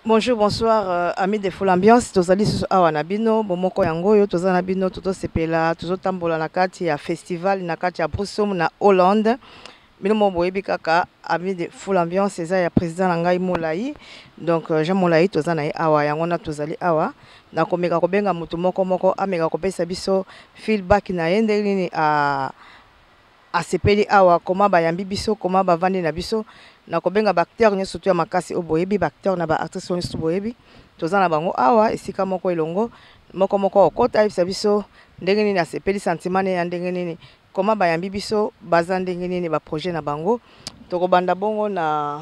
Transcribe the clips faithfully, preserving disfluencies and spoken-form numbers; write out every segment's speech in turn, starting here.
Bonjour, bonsoir, euh, amis de Full Ambiance. Tozali susu awa na bino, bomoko yango yo toza na bino toto sepela, tozo tambola na kati ya festival na kati ya Broussoum na Hollande. Bino mo boyebi kaka amis de Full Ambiance eza ya président na ngai Molai. Donc euh, Jean Molai toza na ye awa yango na tozali awa. Na komeka kobenga mutu moko moko ameka kopesa biso feedback na ye ndenge nini a asepeli awa koma bayambi biso koma bavandi na biso. Na kobenga bacteur nyonso tu ya makasi o boyebi bacteur na ba artiste nyonso boyebi toza na bango awa esika moko elongo moko moko okota yebisa biso ndenge nini asepeli sentiment ya ndenge nini koma bayambi biso baza ndenge nini ba projet na bango tokobanda bongo na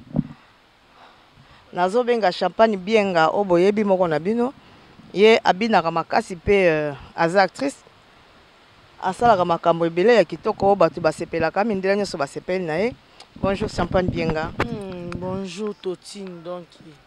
nazobenga champagne bienga o boyebi moko na bino ye abinaka makasi pe uh, aza actrice asalaka makambo ebele ya kitoko bato basepelaka mindela nyonso basepeli na ye. Bonjour Champagne Bienga. Mm, bonjour Totine, donc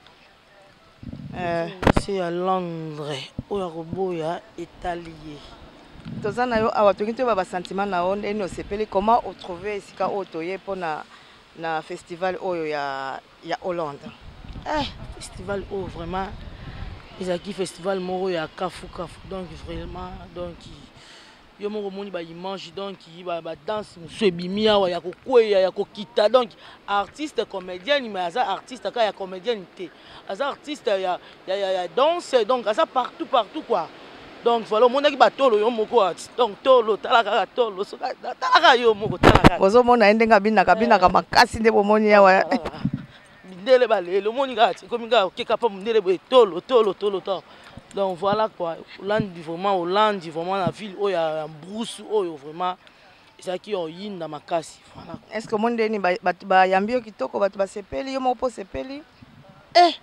euh, c'est à Londres, où la robot est étalé. Tozana yo awa toki to ba sentiment na onde eno sepeli comment o trouver sika otoye pour na na festival oyo ya ya Hollande. Eh, festival oh vraiment ils a qui festival moro ya kafu kafu donc vraiment donc yo moko moni ba image donc ba ba danse musu ebimi awa ya kokweya ya kokita donc artiste comédienne mais aza artiste ka ya comédienne te aza artiste ya ya ya danse donc aza partout partout quoi donc voilà mon ki ba tolo yo moko donc tolo tala ka tolo so tala ka yo moko tala ka bozo mona endenga bina kabina ka makasi nde bomoni awa bindele ba le moni ka ti komi ka ke kapa bindele bo tolo tolo tolo tolo. Donc voilà quoi, Hollande vraiment, Hollande vraiment la ville où il y a un brousse, où vraiment, c'est qui ont yin dans ma casse. Voilà. Est-ce que monde ni ba ba yambio kitoko ba ba sepeli yo mo po sepeli? Eh,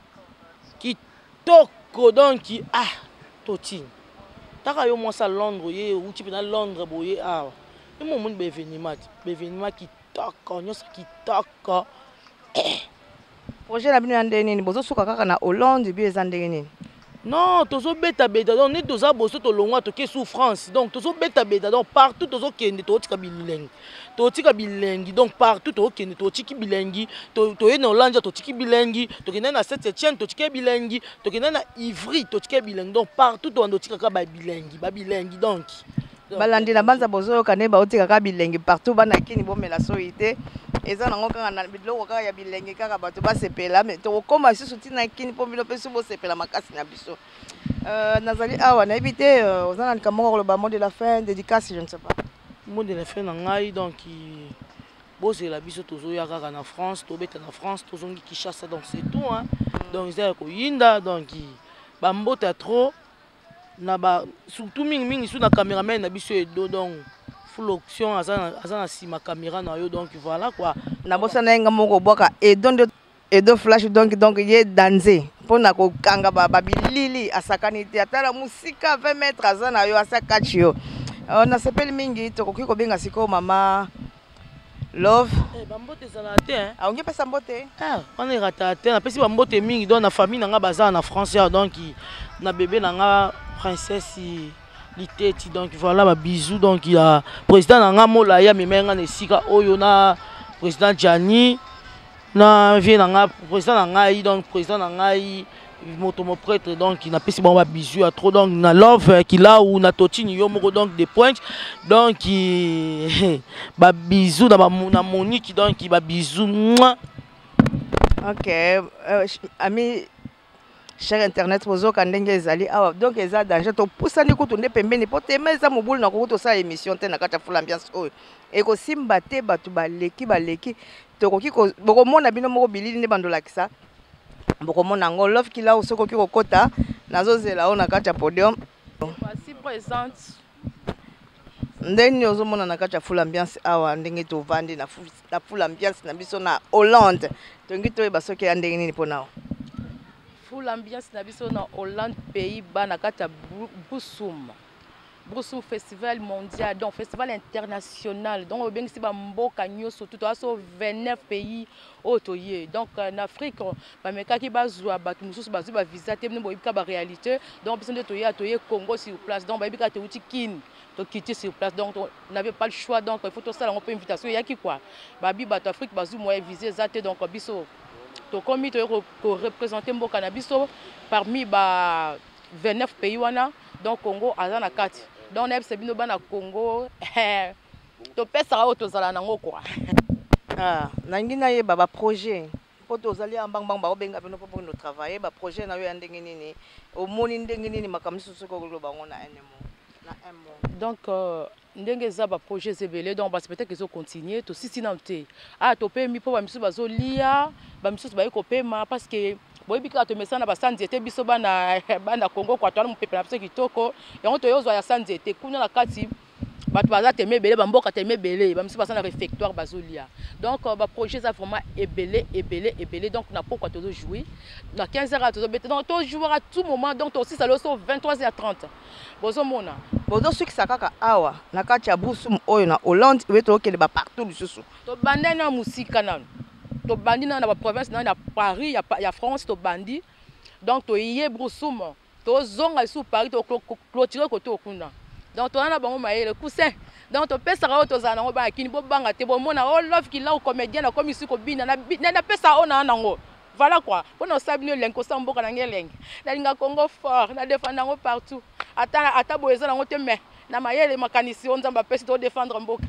kitoko donc ah, totine. Taka yo mo sa Londres ye ou tu peux dans Londres boye ah. Et mon monde événement, événement kitoko, nyo sa kitoko. Eh. Projet na bino ndenge ni bozo suka kaka na Hollande bi ezandenge ni. Non, tozo beta beta donc ne toza boso to longwa to ke souffrance donc tozo beta beta donc partout tozo kende to tika bilengi to tika bilengi donc partout to kende to tiki bilengi to to ene Hollande to tiki bilengi to kende na Saint-Étienne to tiki bilengi to kende na Ivry to tiki bilengi donc partout to ando tika ka ba bilengi ba bilengi donc balandi na banza bozo kane ba otika ka bilengi partout bana kini bomela soite eza nango kaka na biloko kaka ya bilengi kaka bato basepela mais tokokoma lisusu ntina kini mpo bino mpe so bosepela makasi na biso nazali awa nayebi te oza na likambo moko koloba mot de la fin dédicace je ne sais pas mot de la fin na ngai donc bozela biso tozoya kaka na France tobeta na France tozongi Kinshasa donc c'est tout hein donc eza ya koyinda donc bambota trop na ba surtout mingi mingi su na cameraman na biso edo donc full option aza aza na sima caméra na yo donc voilà quoi na bosa na nga moko boka edo ndo edo flash donc donc ye danser pona ko kanga ba babilili asakani te atala musika vingt mètres aza na yo asakachi yo na sepeli mingi tokoki kobenga siko mama Love eh bambote zala te hein aongi pesa mbote ah on est rata te na pesi bambote mingi donc na famille na nga baza na France donc na bébé na nga princesse liteti donc voilà ba bisous donc il y a président nanga Molai ya memenga na sika oyo na président Gianni na vie nanga président nanga donc président nanga moto mo prêtre donc il n'a pas si bon ba bisous à trop donc na Love qui là ou na Totini yo moko donc des points donc ba bisous na ba na Monique donc ba bisous. OK euh, ami cher internet bozo kandenge ezali awa donc eza danger to pusani kutu nde pembeni po tema eza mobulu na kokuto sa émission te na kata Full Ambiance oyo eko simba te batu baleki baleki tokoki bokomona bino moko bilili nde bandolakisa bokomona ngo Love kila osokoki kokota nazozela o na kata podium voici présente ndeni ozomona na kata Full Ambiance awa ndenge tovandi na na Full Ambiance na biso na Hollande tongi toyeba soki ya ndenge nini mpona Full Ambiance na biso na Hollande pays bas na kata Broussoum Broussoum festival mondial donc festival international donc au bengisi ba mboka nyoso tout aso vingt-neuf pays otoye donc en Afrique ba mekaki bazwa batu mususu bazwa ba visa te mne boyika ba réalité donc biso nde toye atoye Congo sur place donc ba yibika te uti kin to quitter sur place donc on n'avait pas le choix donc il faut tout ça on peut invitation yaki quoi ba bi batu Afrique bazwa moyen visé zate donc biso tokomi toreprésente mboka na biso parmi ba vingt-neuf pays wana donc Congo aza na kati donc nayebisa bino bana Congo topesaka oyo tozala nango kwa nangi nayeba baprojet mpo tozali ya mbangbang baobenga bino mpo mpona travaille baprojet na yo ya ndenge nini omoni ndenge nini makambo mosusu kokoloba bango na un mot donc ndenge eza baprojet ebele donc basi peut-être ezocontinue tosisi nano te aya topemi mpo bamisusu bazolia bamisusu baye kopema parce que boyebi kaka tomesana basanzete biso bana bana Congo kwa toana mopepe na biso kitoko yango toyozwa ya sanzete kuna na kati bato baza teme ebele bamboka teme ebele bamisusu baza na réfectoire bazolia donc baprojet eza vraiment ebele ebele ebele donc na pourquoi tozojouer na quinze heures tozobete donc tozouer à tout moment donc tosisa loso vingt-trois heures trente bozomona bozosukisa kaka awa na kati ya Busumu oyo na Hollande oyo tokende ba partout lisusu tobandi na musika nano tobandi na ba province na Paris ya ya France tobandi donc toye Busumu tozonga sous Paris to clôturer koto okuna donc tona na bango mayele coussin donc topesaka oyo tozala nango bakini bobanga te bomona o love kila o comédien na komi suko bina na pesa ona nango voilà quoi mpona osala bino elengi kosala mboka nange elengi nalinga Congo fort na défendre yango partout ata ata boye eza nango te mais na mayele makanisi o nzambe apesi to défendre mboka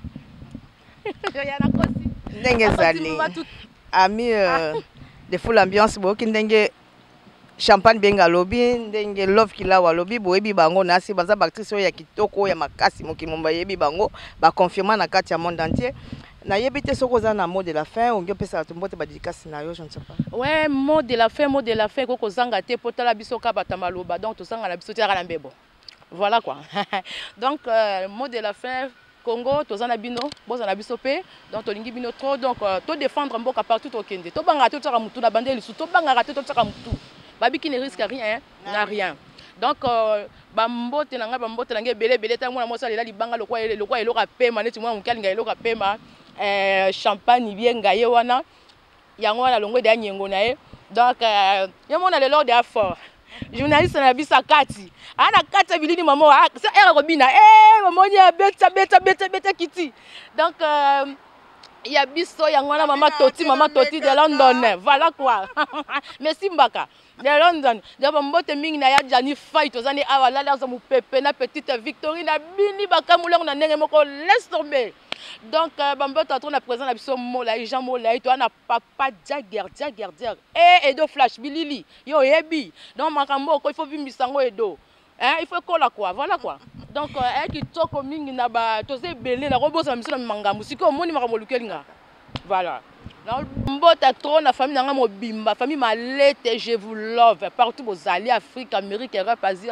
ya na kosi ndenge ezali ami de full ambiance boyoki ndenge champagne benga lobi ndenge love kilawa lobi boyebi bango nasi baza bactrice oyo ya kitoko ya makasi mokili momba yebi bango ba confirmer na kati ya monde entier na yebi te soko za na mot de la fin ongi opesa to mbote ba dédicace na yo je ne sais pas ouais mot de la fin mot de la fin koko zanga te potala biso ka batamaloba donc to zanga na biso te na mbebo voilà quoi donc euh, mot de la fin Congo tozana bino bozana biso pe donc tolingi bino trop donc euh, to défendre mboka partout au kende to banga to tsaka mutu na bandeli su to banga to tsaka mutu babi qui ne risque rien n'a rien donc euh, bambote nanga bambote nanga belé belé ta mwana mosa lela libanga lokwa lokwa eloka pema neti mwana mukali nga eloka pema euh champagne bien ngaye wana yango wana longo de nyengo na ye donc euh yamona le lord de fort journaliste na bisa kati ana kati bilini mama sa era robina eh mamoni beta beta beta beta kiti donc euh il y a biso yango na mama Toti mama Toti de London voilà quoi merci Mbaka de London de mbote mingi na ya Jani fight ozani awa la la zo mu pepe na petite Victorine na bini bakamula na ndenge moko laisse tomber donc bambote atro na présent na biso mola Jean mola to na papa Jagger Jagger eh Edo Flash bilili yo yebi donc makambo ko il faut bimbisa ngo Edo hein il faut kola quoi voilà quoi donc eh kitoko mingi na ba toze belé na robosa miso na mangambu siko moni makambo lukelinga voilà na mbota trop na famille nanga mobimba famille malete je vous love partout vos alliés Afrique Amérique Europe Asie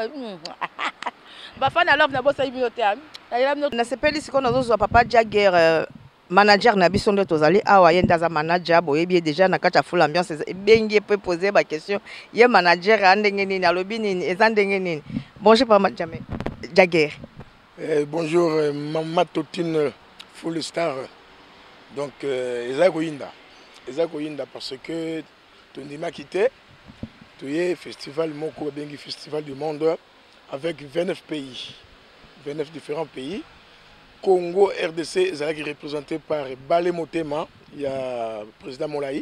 ba fan love na bosa ibinote na sepeli siko na zo papa Jagger manager na biso ndo tozali awa ye ndaza manager boyebi déjà na kati ya full ambiance bengi peut poser ba question ye manager andenge nini alobi nini eza ndenge nini bonjour papa Jamé Jagger eh, bonjour euh, Mama Totine full star donc euh, eza koyinda eza koyinda parce que tondima quitté tu es festival moko bengi festival du monde avec vingt-neuf pays vingt-neuf différents pays Congo R D C est représenté par Balé Motema, il y a le président Molaï,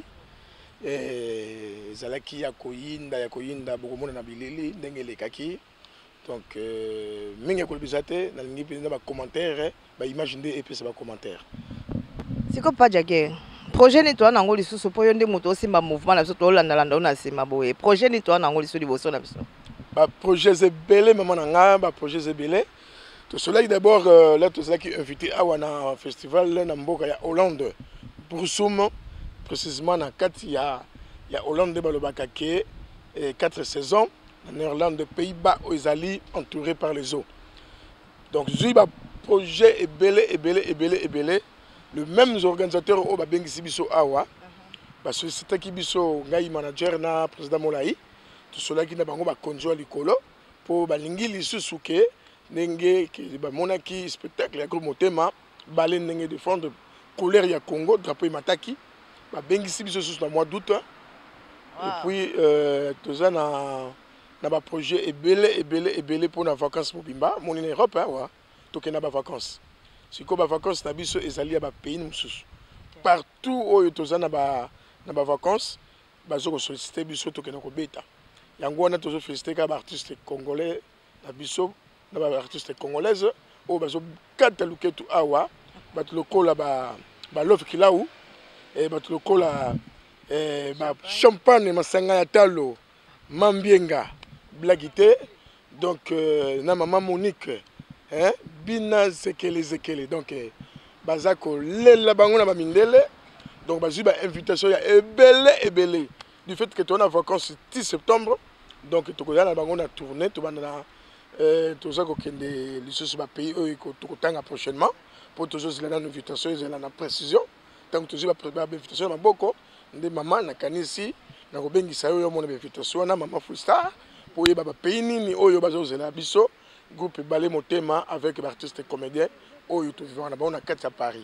et Zalaki Yakoyinda, Yakoyinda, Bogomo Nabilili, Dengele Kaki. Donc, Minga Kolbizate, dans les commentaires, imaginez et puis c'est un commentaire. C'est comme pas Jagger. Projet ni toi nango lisu so poyo nde moto simba mouvement na so landa landa na sima boye. Projet ni toi nango lisu liboso na biso. Ba projet zebele maman nanga, ba projet zebele. Tout cela d'abord euh, là tout cela qui est invité à un festival là Namboka ya Hollande Busumu précisément dans quatre il y a il y a Hollande de Balobakake et quatre saisons en Irlande Pays-Bas aux Izali entouré par les eaux. Donc j'ai un projet et belé et belé et belé et belé le même organisateur au Babengi biso awa parce que c'était qui biso ngai manager na président Molaï tout cela qui n'a bango ba konjo likolo pour balingi lisusuke Nenge qui ba monaki spectacle ya gros motema balé nenge défendre couleur ya Congo drapeau mataki ba bengisi biso sous le mois d'août et puis euh toza na na ba projet ebele ebele ebele pour na vacances mobimba moni na Europe wa toke na ba vacances siko ba vacances na biso ezali ya ba pays mususu partout oyo toza na ba na ba vacances bazo ko solliciter biso to kena ko beta yango wana tozo féliciter ka ba artiste congolais na biso na ba artiste congolaise o bazo kata luketu awa batu lokola ba ba love kilau e batu lokola e ba champagne masanga ya talo mambienga blagité donc euh, na maman Monique hein bina zekele zekele donc eh, bazako lela bango na ba mindele donc bazui ba invitation ya ebele ebele du fait que tu as vacances dix septembre donc tu as bango na tournée tu vas na euh tu as kokende lisusu ba pays eux ko tokotanga prochainement pour toujours la une invitation ils la précision donc toujours ba invitation na boko nde maman na kanisi na ko bengisa yo mo na invitation na maman Full Star pour yeba ba pays nini oyo bazo zela biso groupe Balé Motema avec l'artiste et comédien oyo to vivant na ba na quatre à Paris.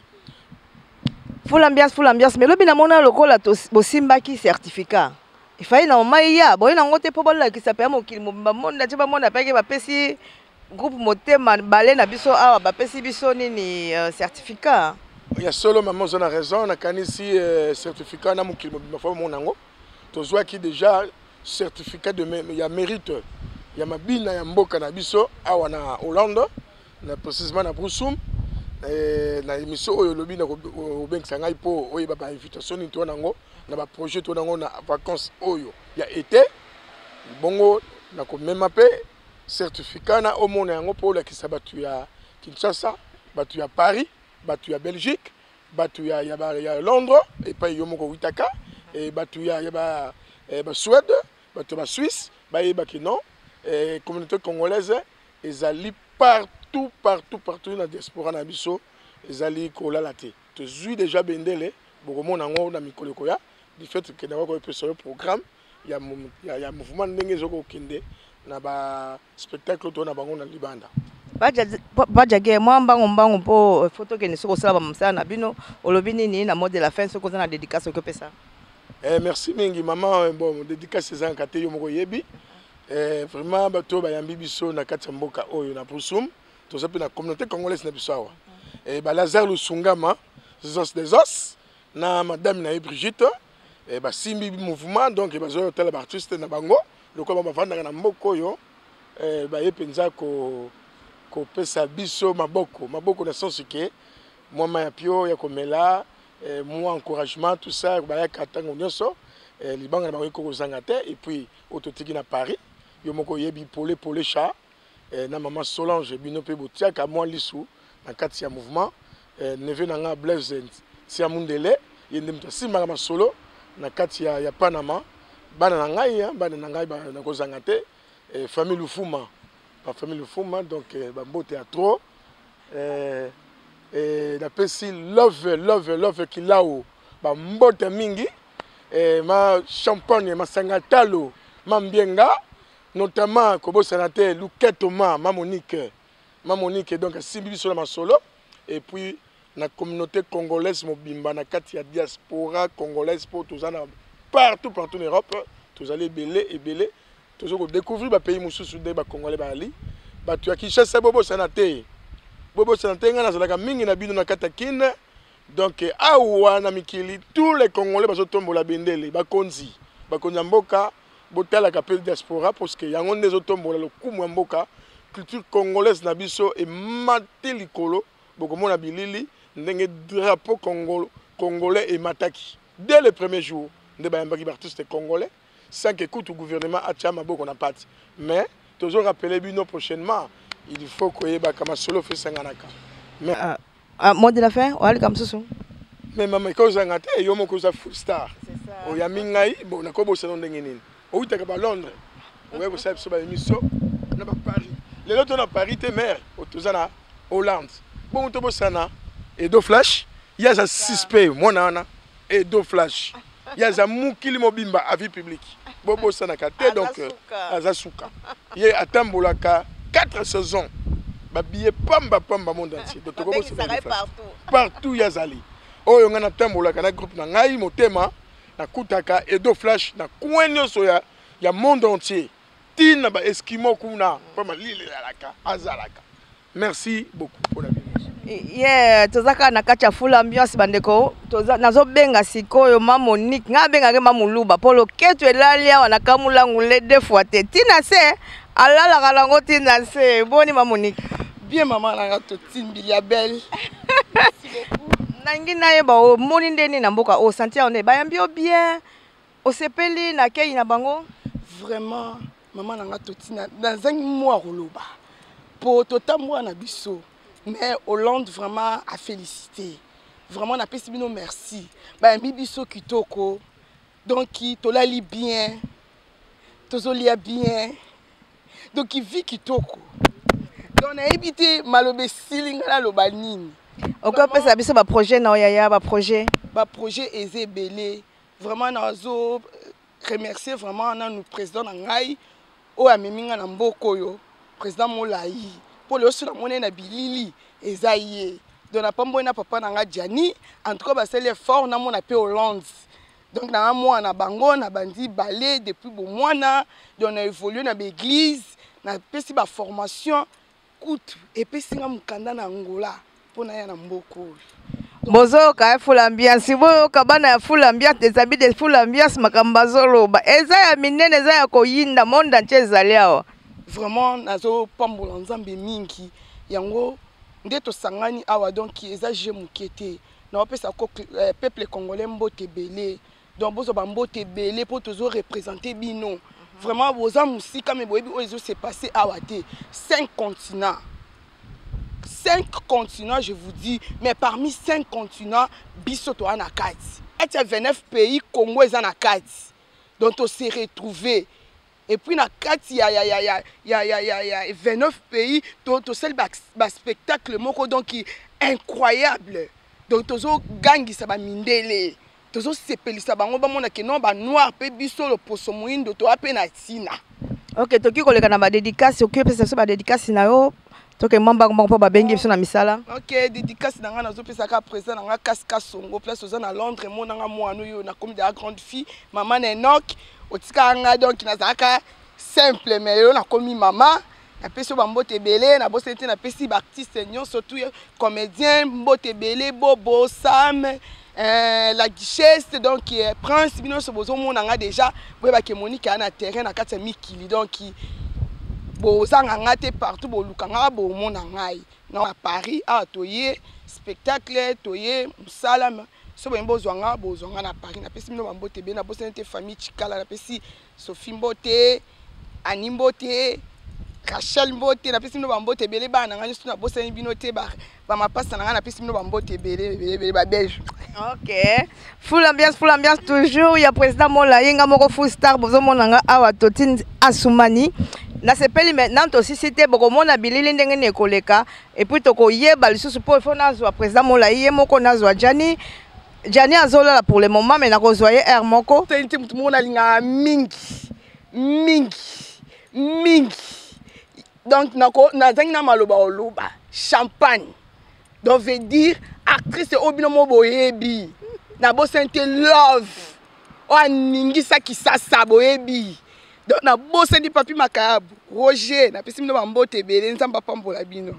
Full ambiance, full ambiance. Mais le binamona lokola to bosimba ki certificat. Il fallait na maya, boy na ngote po bola ki s'appelle mo ki mo monde ti ba monde apeke ba pesi groupe Motema Balé na biso awa ba pesi biso nini certificat. Il y a solo maman zona raison na kanisi certificat na mo ki mo fa mo nango. To zwa ki déjà certificat de il y a mérite. Il y a mabina ya mboka na biso awa na Hollande na précisément na Brussoum. Na émission oyo lobi na obengisa ngai po oyo ba invitation ni to nango na ba projet to nango na vacances oyo ya été bongo na ko même pe certificat na omona yango po la kisaba tu ya Kinshasa batu ya Paris batu ya Belgique batu ya ya, ya Londres et pas yo moko witaka et batu ya ya ba ba Suède batu ba Suisse ba yeba ki non et communauté congolaise ezali partout Tout partout, partout dans la diaspora na biso, ezali kola laté. Tu suis déjà bendele, beaucoup mon ango na mikolo koya, du fait que na ko sur le programme, il y a il y a mouvement ndenge zoko kinde na ba spectacle to na bango na libanda. Baja baja ge mwamba ngombango po photo ke ni soko sala ba msana na bino, olobi nini na mode de la fin soko na dédicace ko pesa. Eh merci mingi maman, bon dédicace za nkate yo moko yebi. Eh vraiment bato ba yambi biso na kati mboka oyo na Brussoum. Tout ça la communauté congolaise na bisawa et ba Lazare Lusungama os des os na madame na Brigitte et ba simbi mouvement donc ba zo tel artiste na bango lokoma ba vanda na mboko yo et ba yepenza ko ko pesa biso maboko maboko na sens que moi ma pio ya komela moi encouragement tout ça ba ya katango nyoso et libanga na ba ko zanga te et puis autotiki na Paris yo moko yebi polé polé chat na maman Solange bino pe botiaka moi lisu na kati ya mouvement neve nanga Blaise tia mundele yende mto simaka masolo na kati ya ya Panama bana na ngai bana na ngai ba na kozanga te famille Lufuma ba famille Lufuma donc ba mbote ya trop euh et la pesi love love love kilao ba mbote mingi et ma champagne ma sangatalo mambienga notamment Kobo Sénateur Luketoma ma Monique ma Monique donc simbi sur la solo et puis la communauté congolaise mobimba na kati ya diaspora congolaise pour tous en partout partout en Europe tous allez belé et belé tous on découvrir ba pays mususu de ba congolais ba ali ba tu akishasa Bobo Sénateur Bobo Sénateur ngana zalaka mingi na bino na katakine donc awa na mikili tous les congolais ba zotombola bendele ba konzi ba konza mboka botala kapel diaspora parce que yango ndezo tombola le kumu mboka culture congolaise na biso et mateli kolo boko mona bilili ndenge drapeau congolais congolais et mataki dès le premier jour de ba mbaki artiste congolais sans que tout gouvernement a tchama boko na parti mais toujours rappeler bino prochainement il faut que yeba kama solo fait sanganaka mais ah uh, mot de la fin wali comme ça mais maman ko zangate yo moko za Full Star o ya mingai bon na ko bo selon ndenge nini ou tu es à Londres, ouais, vous savez, c'est une émission, on est à Paris. Les autres, on a Paris, t'es mère, au Tozana, Hollande. Bon, on a et deux flash, il y a un six P, moi, nana, et deux flash. Il y a un moukili mobimba à vie publique. Bobo Sanakate, donc, à Zasuka. Il y a un tambolaka, quatre saisons. Babillé pamba pamba monde entier. Partout. Partout, il y a Zali. Oh, il y a un tambolaka, un groupe, un ngai, motema. Na kutaka edo flash na kwenyo soya ya monde entier tina ba eskimo kuna pa malile la azalaka merci beaucoup pour la vie. Yeah, tozaka na kati ya full ambiance bandeko. Toza nazo benga sikoyo ma Monique, nga benga ke ma Muluba. Polo ketu elali awa na kamulangu le deux fois te. Tina se alala kalango tina se. Boni ma Monique. Bien maman na to timbi ya belle. Merci beaucoup. Nangi na yeba o moni ndeni na mboka o sentir on est bayambi o bien. O sepeli na kei na bango. Vraiment maman na to tina dans un mois roloba. Pour totamwa na biso. Mais Hollande vraiment a félicité. Vraiment, on a payé nos merci. Bah, Mibiso Kitoko. Donc, qui tolali bien. Tozolia bien. Donc, il vit Kitoko. Donc, on a évité Malobe Silingala Lobanine. On peut faire ça, c'est un projet, non, yaya, un projet. Un projet aisé, belé. Vraiment, on a remercié vraiment notre président Nangai. O Amiminga Nambokoyo. Président Molaï. Pour le reste, on a bilili ezaïe. Donc, on a papa nanga Gianni. En tout cas, c'est les forts, on a mon appel Hollande. Donc, on a moi na bango, on a bandi balé depuis bon mois na. Donc, on a évolué dans l'église, on a fait une formation. Écoute, et puis c'est un mukanda na Angola pour na yana mboko. Bozo ka full ambiance, bozo ka bana full ambiance, des habits de full ambiance makambazolo ba. Eza ya minene eza ya koyinda monde entier zali awa. Vraiment nazo pambola nzambe mingi yango ndeto sangani awa donc eza je mukete na opesa ko peuple congolais mbote belé donc bozo ba mbote belé pour toujours représenter bino vraiment boza musika me boyebi ozo s'est passé awa te cinq continents cinq continents je vous dis mais parmi cinq continents biso to ana kati et vingt-neuf pays Congo eza na kati donc on s'est retrouvé. Et puis, il y a vingt-neuf pays, dont c'est un spectacle donc, incroyable. Donc, tu as gagné ça, mindele. Tu as sepeli ça, tu as noir, biso le posomoine, tu as penatina. Ok, tu as dit que dédicace, tu as dit que dédicace, tu as dit que misala. Ok, dédicace, tu as dit que tu as présent dans la casca songo, place aux à Londres, moi, je suis une grande fille, maman Enoch. Otika donc nazaka simple mais on a commis maman na pesi bambote belé na bosenti na pesi artiste nyon surtout comédien mbote belé bobo sam euh, la guichesse donc prince bino so bozo mona nga déjà boyeba ke Monique na terrain na kati mikili donc bozanga ngate partout bolukanga bo mona ngai na Paris a toye spectacle toye musala. So bembo zwanga bozwanga na Paris na pesi mino bambote be na bosente famille Chikala na pesi Sophie Mbote Ani Mbote Rachel Mbote na pesi mino bambote bele bana ngani so na boseni bino te ba ba mapasa na na pesi mino bambote bele bele ba belge. OK, full ambiance full ambiance toujours ya président Molayi nga moko full star bozo monanga awa Totine Assoumani. Na sepeli maintenant aussi c'était beaucoup mona bilili ndenge ne koleka et puis toko yeba lisusu po fo nazwa président Molayi moko nazwa Gianni Gianni azola pour le moment mais na kozwaye air moko c'est une tout monde alinga mingi mingi mingi donc nako nazangi na maloba oloba champagne donc veut dire actrice obino mo boyebi na bo sente love o aningi sa kisasa boyebi donc na bo sente papi makabu Roger na pesi mino bambote belé nzamba pambola bino.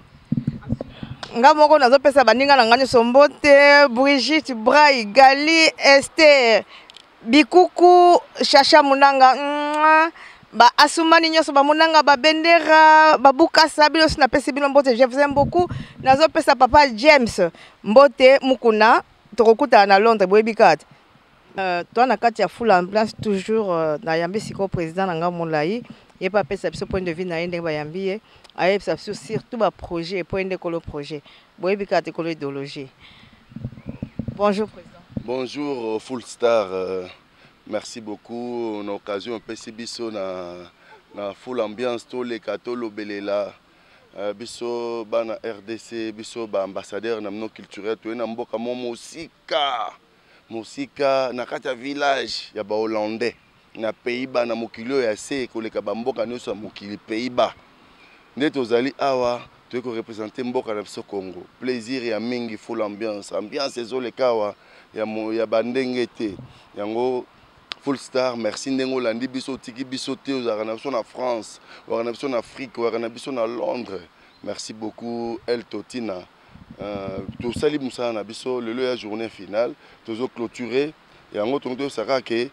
Nga moko nazo pesa baninga na ngani sombote Brigitte Brai Gali Esther Bikuku Chacha Munanga mm, ba Assoumani nyoso ba Munanga ba Bendera ba Bukasa bilo na pesi bino mbote je vous aime beaucoup nazo pesa papa James mbote mukuna tokokuta na Londres boyebikat euh toi na kati ya full ambiance toujours euh, na yambi siko président nga Molayi et pas pesa ce point de vue na ndenge ba yambi aye ça surtout ba projet point de colo projet boyebi ka te colo idéologie. Bonjour président. Bonjour full star euh, merci beaucoup on a occasion un peu biso na na full ambiance to le katolo belela euh, biso bana R D C biso ba ambassadeur na mno culturel to na mboka mo musika musika na kati ya village ya ba hollandais na Pays-Bas na mokili ya se koleka ba mboka nyonso ya mokili Pays-Bas. Nous awa tu es représenter mboka na biso Congo. Plaisir ya mingi full ambiance. Ambiance ezo le kawa ya mo ya bandenge te. Yango full star merci ndengo landi biso tiki biso te ozara na biso na France, ozara na biso na Afrique, ozara na biso na Londres. Merci beaucoup El Totina. tosali mosala na biso lelo ya journée finale tozo clôturer yango tongo tosaka ke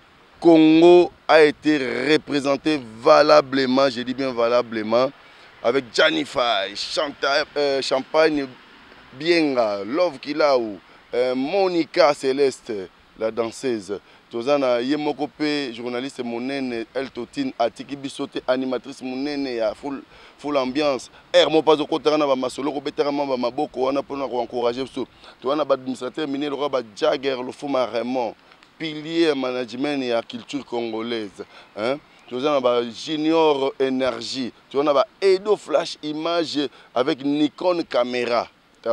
Congo a été représenté valablement, je dis bien valablement, avec Janify, euh, Champagne Bienga, Love Kilaou, euh, Monica Céleste, la danseuse. Tozana Yemokope, journaliste monene, El Totine, Atiki Bisote, animatrice monene, à full, full ambiance. Hermo Pazoko Tarana ba masolo ko betarama ba maboko wana pona ko encourager so. Toana ba administrateur minier le ba Jagger le Fuma Raymond. Pilier management et la culture congolaise. Hein? Tu as une junior énergie. Tu as une Edo flash image avec Nikon caméra.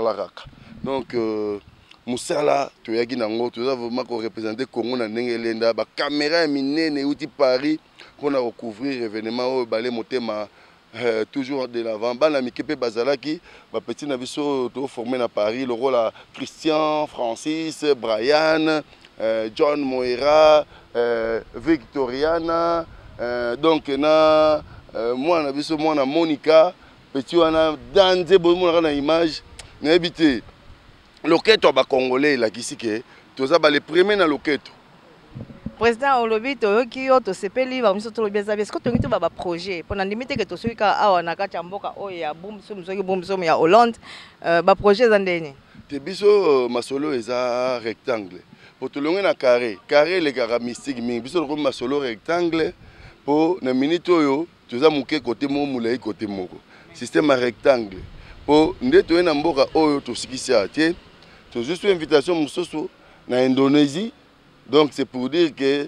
Donc, euh, Moussala, tu as vraiment représenté Congo dans Nengelenda. La caméra est minée, outil Paris pour recouvrir l'événement au balai motema. Euh, toujours de l'avant. Ban la Mikepe Bazalaki, ma petite naviso formé à Paris, le rôle à Christian, Francis, Brian. Euh, John Moira, euh, Victoriana, euh, donc na euh, moi na biso moi na Monica, petit wana danze bo mo na image na habité. Loketo ba congolais la kisike, toza ba les premiers na loketo. Président olobi toyoki yo to sepeli ba miso to lobi za est-ce que tongi to ba projet pour na limite que to soki awa na kati ya mboka oyo ya boom soum soki boom soum ya Hollande euh, ba projet za ndeni. Te biso masolo eza rectangle. Pour tout le monde na carré, carré les cara mystique mingi. Biso comme masolo rectangle pour na minute oyo toza muke côté mo mulai côté moko. Système rectangle. Pour ndeto na mboka oyo to sikisa tie. To juste une invitation musoso na Indonésie. Donc c'est pour dire que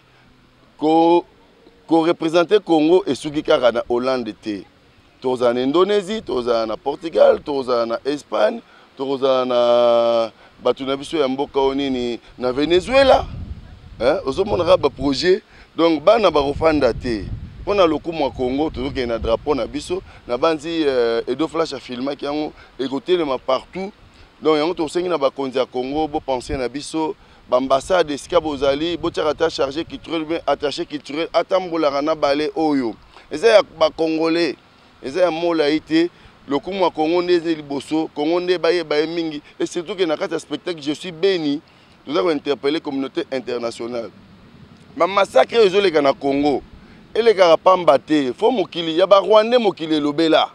ko ko représenter Congo et suki kara na Hollande té. Toza en Indonésie, toza na Portugal, toza na Espagne, toza na batuna biso ya mboka onini na Venezuela. Hein, ozomona ba projet donc bana ba rofanda te. Pona lokumu wa Congo tozoke na drapeau na biso na banzi euh, Edo Flash a filmé ki yango ekotelema partout. Donc yango to sengi na ba konzi ya Congo bo penser na biso ba ambassade esika bozali bo tiaka chargé culturel bien attaché culturel atambola na balé oyo. Eza ya ba congolais, eza ya mola ité. Le Congo Congo ndé liboso, Congo ndé baye baye mingi et surtout que na kata spectacle je suis béni, nous avons interpellé la communauté internationale. Ma massacre ezole kana Congo, ele kara pamba te, fo mokili ya ba Rwandais mokili lobela.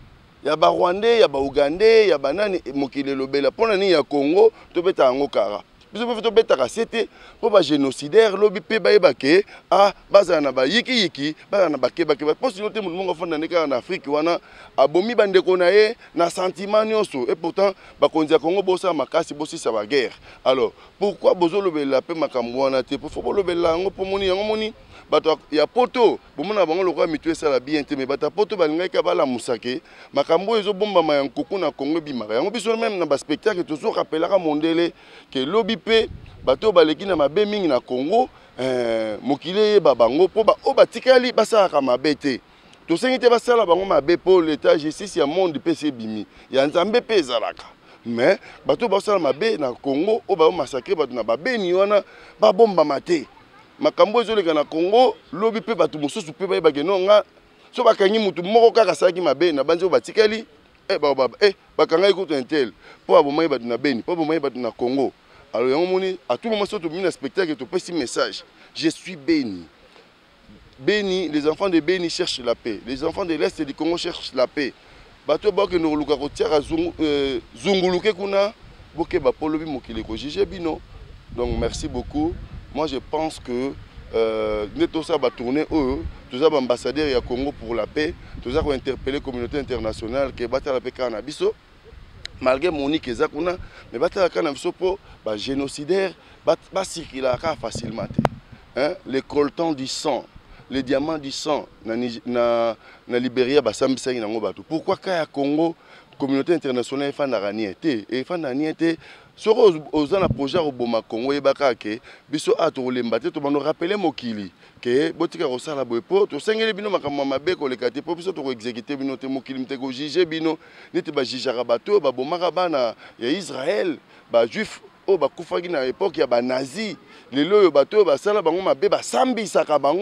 Ya ba Rwandais, ya ba Ougandais, ya banani mokili lobela. Pona ni ya Congo, to beta ngo kara. Biso pe to beta ka c'était pour ba génocidaire lobi pe baye bake ah bazana ba yiki yiki bazana bake bake ba posi note moun ngo fonda neka en Afrique wana abomi bande ko na ye na sentiment nyonso et pourtant ba konzi ya Congo bosa makasi bosi sa ba guerre. Alors pourquoi bozo lobela pe makambo wana te pour fo lobela ngo po moni yango moni bato ya poto bomona bango lokwa mitwe sala bien te mais bata poto balinga ka bala musake makambo ezo bomba ma yankuku na Congo bimaka yango biso même na ba spectacle toujours rappelera mondele que lobi pe bato baleki na mabe mingi na Congo euh mokile ba bango po ba o batikali basala ka mabe te to sengi te basala bango mabe po l'état justice ya monde pe se bimi ya nzambe pe ezalaka mais bato basala mabe na Congo o ba massacrer bato na babe ni wana ba bomba mate makambo ezoleka na Congo lobi pe bato mosusu pe baye bageno nga so bakangi mutu moko kaka saki mabe na banzo batikali eh ba baba eh bakanga ikuto intel po abomai bato na Beni po abomai bato na Congo. Alors yango moni à tout moment surtout mina spectacle to petit message je suis béni. Béni, les enfants de Béni cherchent la paix, les enfants de l'Est du Congo cherchent la paix. Bato ba ke no luka ko tiara zunguluke kuna boke ba polobi mokile ko jije bino. Donc merci beaucoup. Moi, je pense que euh, nous avons tourné eux, tous les ambassadeurs du Congo pour la paix, tous avons interpellé la communauté internationale qui est battue la paix cannabis. Malgré Monique et Zakuna, mais battue la cannabis pour les génocidaires, bah circuler facilement. Hein? Les coltans du sang, les diamants du sang, na na na Libéria, bah sambi na ngobatu. Pourquoi quand Congo, communauté internationale est fan d'araniété, et fan d'araniété. Soro aux ans projet au Boma Congo et Bakake, biso a to lembate to bano rappeler mokili que botika rosala boepo to sengeli bino makamwa mabeko le kati po biso to exécuter bino te mokili mteko juger bino nete ba jijara bato ba bomaka bana ya Israël ba juif o ba kufaki na époque ya ba nazi lelo yo bato ba sala bango mabe ba sambisa ka bango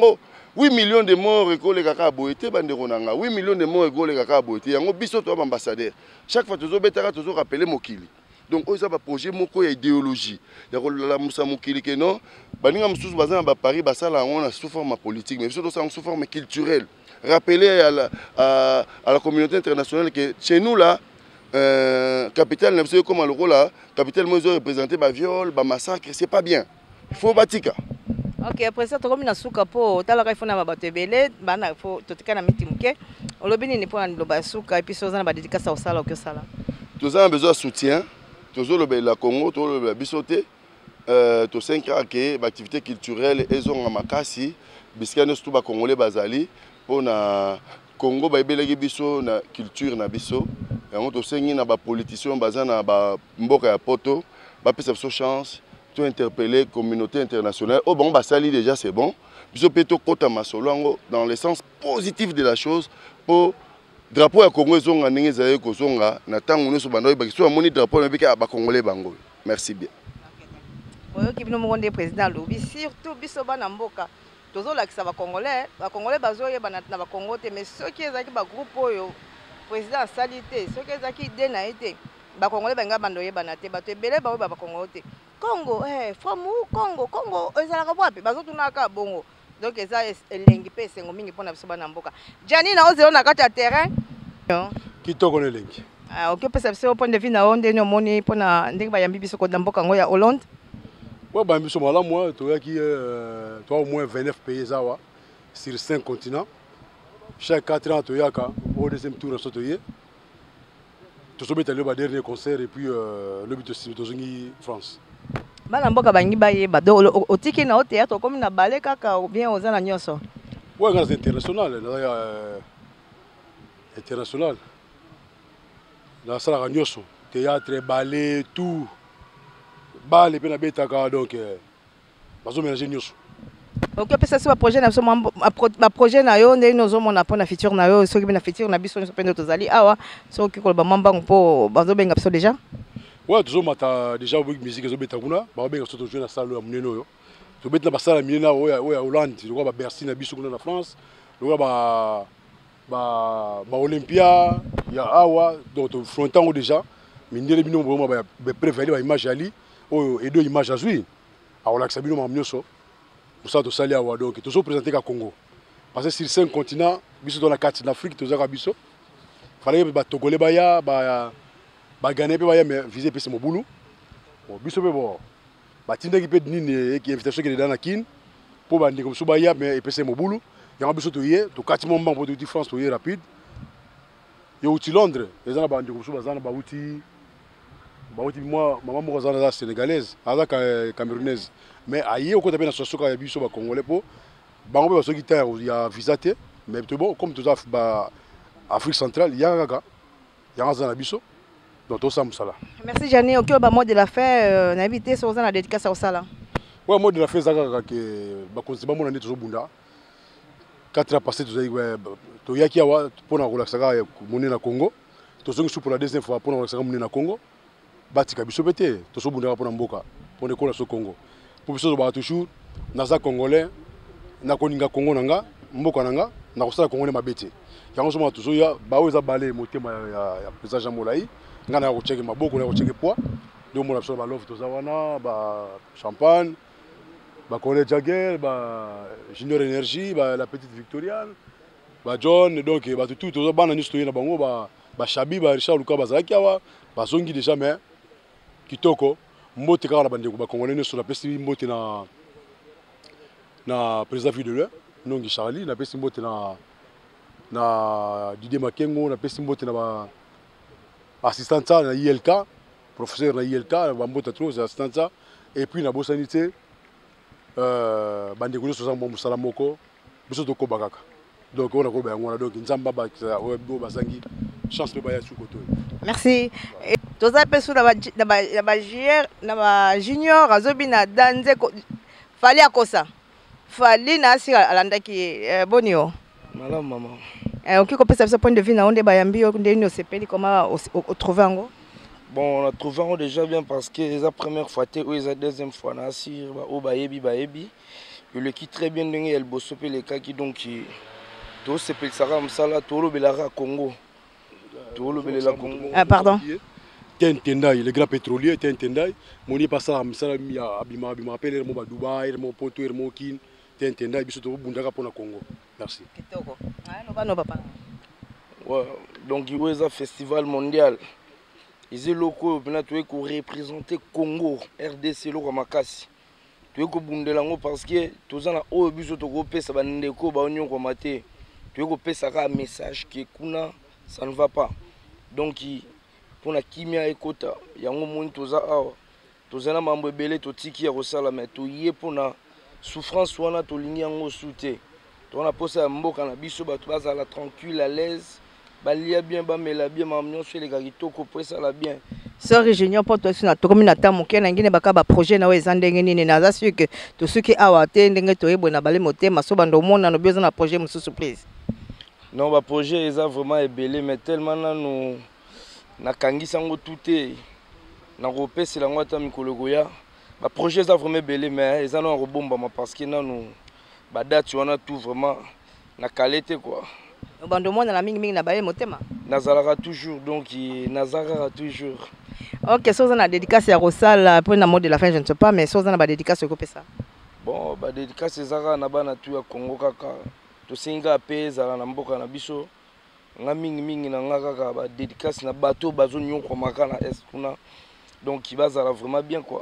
huit millions de morts école kaka boité bandeko nanga huit millions de morts école kaka boité yango biso to ambassadeur chaque fois tozo betaka tozo rappeler mokili donc oza ba projet moko ya idéologie ya ko la musa mokili ke non baninga mususu bazana ba Paris basala on a sous forme politique mais biso to sous forme culturelle rappeler à la à, à la communauté internationale que chez nous là euh, capitale n'a pas comme le là capitale moi représenter ba viol ba massacre c'est pas bien il faut batika. Ok, après ça, tu as mis souka po, tu as la réforme à batebele, bana faut tout cas na mitimke. On lobby ni pour le souka et puis ça na dédicace au sala au que sala. Tous avons besoin de soutien. Tous le la Congo, tous le bisoté, euh, tous cinq ans que l'activité culturelle ils ont en makasi, biscane tout ba congolais bazali pour na Congo ba ibelegi biso na culture na biso. Et on tous cinq na ba politiciens bazana ba mboka ya poto, ba pesa so chance. Interpeller communauté internationale. Oh bon, bah ça déjà c'est bon. Biso peto kota masolongo dans le sens positif de la chose pour drapeau ya Congo zonga ningi zaye ko zonga na tango neso bando ba kiso amoni drapeau na bika ba congolais bango. Merci bien. Oyo ki bino monde président lobi surtout biso bana mboka. Tozo la kisa ba congolais, ba congolais bazo yeba na ba Congo te mais ceux qui ezaki ba groupe oyo président salité, ceux qui ezaki idée na été ba congolais benga bando yeba na te ba te belé ba ba Congo te. Congo, eh, Famu, Congo, Congo, ezalaka wapi bazotunaka bongo. Donc eza elengi pe sengo mingi pona biso bana mboka. Jani na ozelo na kati ya terrain. Kitoko na lengi. Ah, OK pesa biso point de vue na onde no moni pona ndenge ba yambi biso ko mboka ngo ya Hollande. Ouais, bah biso mala moi, to yaki euh, toi au moins vingt-neuf pays zawa sur cinq continents. Chaque quatre ans to yaka au deuxième tour na sotoye. To sobeta le dernier concert et puis euh, le but de Tozongi France. Bana mboka bangi bayeba do otiki na théâtre comme na ballet kaka ou bien ozana nyonso. Ouais, c'est international, euh, international. La salle nyonso, théâtre, ballet, tout. Ballet pe na betaka donc euh, bazo mélanger nyonso. OK pesa ce projet na so ma projet na yo ndé nozo mona pona futur na yo soki na futur na biso so pendo tozali awa soki ko ba mamba mpo bazo benga biso déjà. Ouais, toujours mata déjà avec musique zo beta kuna, ba benga soto jouer na salle ya muneno yo. To beta ba salle munena o ya Hollande, ko ba Bercy na biso kuna na France, ko ba ba ba Olympia ya awa donc frontango déjà, mindele bino vraiment ba ba préférer ba image ali o et deux images azui. A on accepte bino mamnyoso. Pour ça to sali awa donc toujours présenter ka Congo. Parce que sur cinq continents, biso dans la carte d'Afrique to zaka biso. Fallait ba togolais ba ya ba ba gagner pe ba ya mais viser pe c'est mon boulot bon biso pe bon ba tinda ki pe nini qui invitation qui est dans la kin pour ba ndiko so ba ya mais pe c'est mon boulot ya biso to ye to kati mon banc pour de France to ye rapide yo uti Londres les gens ba ndiko so ba zana ba uti ba uti moi maman mo zana sénégalaise ala camerounaise mais aye au côté pe na so ka ya biso ba congolais po ba ngo ba so ki ta ya visa te mais bon comme tout ça ba Afrique centrale ya gaga ya zana biso. Donc tout ça musala. Merci Jani, OK ba mot de la fin euh, na invité sur na dédicace au sala. Ouais, mot de la fin zaka que ba konziba mona ndi tozobunda. quatre ans passé tozai ouais to yaki awa pona relaxaka moni na Congo. Tozongi sou pour la deuxième fois pona relaxaka moni na Congo. Batika biso pété, tozobunda pona mboka, pona kola so Congo. Pour biso ba toujours naza congolais, na koninga Congo nanga, mboka nanga, na kosala congolais mabete. Yango soma tozoya ba weza balé motema ya ya président Jean Molai. Ngana ko cheke maboko na ko cheke poids do mo na so ba love to zawana ba champagne ba Collet Jagger ba Junior Energy ba la petite Victoriane ba John donc ba tout to bana ni stoye na bango ba ba Shabi ba Richard Luka bazaki awa ba zongi déjà mais kitoko mbote ka na bande ko ba congolais ne so la pesi mbote na na président Fidele nongi Charlie na pesi mbote na na Didier Makengo na pesi mbote na ba assistant na I L K, professeur na I L K, bambota trop assistant ça et puis na bosanité euh bande ko so sambo musala moko biso to ko bakaka. Donc on a ko ba ngona donc nzamba ba webo basangi chance pe ba ya chukoto. Merci. Toza pesu na ba na ba junior na ba junior azobina danze fali akosa. Fali na asira alandaki bonio. Madame maman. Euh, OK, comment ça se point de vue na onde bayambi o ndeni o sepeli comment o trouver ngo? Bon, on a trouvé déjà bien parce que c'est la première fois et la deuxième fois na asir ba o bayebi bayebi eleki très bien ndenge ya liboso mpe elekaki donc tosepelisaka mosala tolobelara Congo tolobelela Congo. Ah, pardon. T'es un Tendai, le grand pétrolier, t'es un Tendai. Mon y passe à Msala, Abima, Abima, appelle mon Dubaï, mon Poto, mon Kin, t'es un Tendai, bisous, Bundaka pour le Congo. Merci. Ouais, donc il y a un festival mondial. Ils sont locaux, ils ont représenté Congo, R D C, le Ramakasi. Tu es au Bundelango parce que tous les gens ont besoin de repérer ça, bandeko, baonyo komate. Tu es repérer ça un message qui kuna, ça ne va pas. Donc pour la kimia ekota, il y a un monde tous à tous les membres belé, tous tiki à resala, mais tu y es pour la souffrance ou na to ligne en soute. Tu as posé un mot quand biso ba tu vas à la tranquille, à l'aise. Balia bien, bamela bien, mamio sur les garito, couper ça la bien. Sœur Junior pour toi, na tokomi na tamu ke na ngine baka ba projet na we zandenge nini na za sûr que to suki awa te ndenge to yebo na bale motema so bando mona no besoin na projet musu surprise. Non, ba projet eza vraiment ebelé mais tellement na no na kangisa ngo touté na kopesela ngo ata mikolo goya. Ba projet eza vraiment ebelé mais eza na robomba parce que na no ba date wana tout vraiment na qualité quoi. Bando mona na mingi mingi na bale motema. Nazalaka toujours donc nazalaka toujours. Ok, so na dédicace ya Rosal pour na mot de la fin je ne sais pas mais so na ba dédicace ko pesa. Bon, ba dédicace ezaka na bana tu ya Congo kaka. To singa pesa na mboka na biso. Nga mingi mingi na nga kaka ba dédicace na bateau bazo nyoko makana est kuna. Donc il va vraiment bien quoi.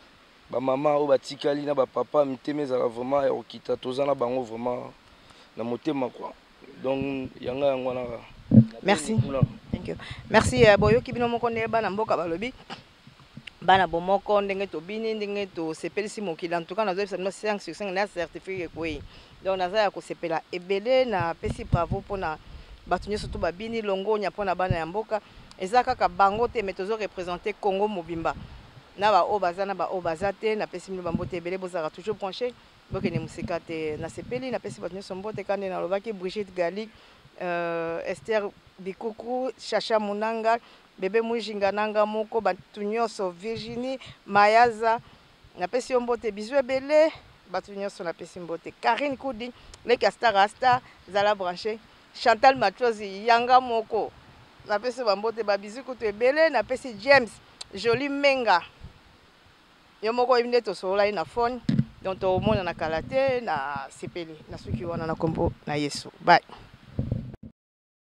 Ba maman o batikali na ba papa miteme za vraiment ya okita tozana bango vraiment na motema quoi. Donc yanga yangwana. Merci. Thank you. Merci boyo kibino moko ne bana mboka balobi. Bana bomoko ndenge to bini ndenge to sepelisi mokili en tout cas nazo na cinq sur cinq na certifié ko yi. Donc naza ya ko sepela ebele na pesi bravo pona batunye surtout babini longo nya pona bana ya mboka. Eza kaka bango te mais tozo représenter Congo mobimba. Na ba o bazana ba o bazate na pesi mino bambote ebele bozaka toujours branché. Donc ne musika te na sepeli na pesi batunye sombote kande na lobaki Brigitte Gali euh, Esther Bikuku, Chacha Munanga, Bébé Mujinga Nanga Moko, Batunyoso Virginie, Mayaza, na pesi mbote bizu ebele, Batunyoso na pesi mbote. Karine Koudi, le Castar Rasta, Zala Branché, Chantal Matrozi, Yanga Moko, na pesi mbote babizu kutu ebele, na pesi James, Jolie Menga. Yo moko ibine to sola ina phone, donc to mona na kalate na sepeli, na suki wana na kombo na Yesu. Bye.